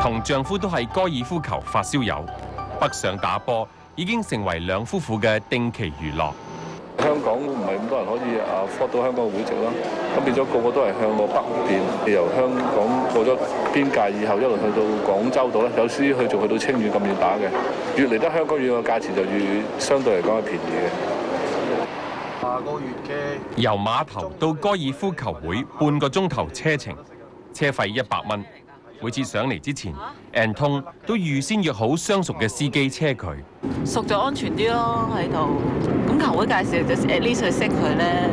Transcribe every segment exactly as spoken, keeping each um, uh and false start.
同丈夫都係高爾夫球發燒友，北上打波已經成為兩夫婦嘅定期娛樂。 香港唔係咁多人可以啊 afford 到香港嘅會籍啦，咁變咗個個都係向個北邊，由香港過咗邊界以後一路去到廣州度咧，有時去仲去到清遠咁遠打嘅，越嚟得香港遠嘅價錢就越相對嚟講係便宜嘅。 下個月嘅由碼頭到高爾夫球會半個鐘頭車程，車費一百蚊。每次上嚟之前 ，Anton 都預先約好相熟嘅司機車佢。 熟就安全啲咯喺度。咁球會介紹就 at least 去識佢咧。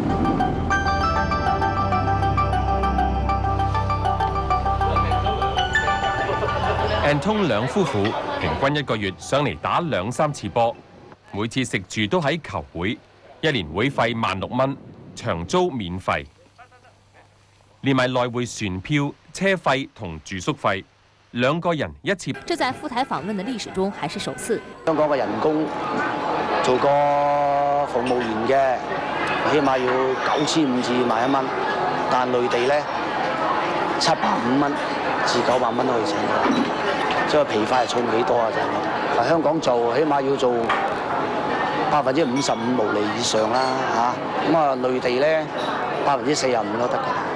Anton 兩夫婦平均一個月上嚟打兩三次波，每次食住都喺球會，一年會費萬六蚊，長租免費，連埋來回船票、車費同住宿費，兩個人一次。 這在赴台訪問的歷史中還是首次。 香港嘅人工做個服務員嘅，起碼要九千五至萬一蚊，但內地咧七百五蚊至九百蚊可以請到，即係皮費係重幾多啊？就係咁。喺香港做起碼要做百分之五十五毛利以上啦嚇，咁啊內地咧百分之四十五都得㗎。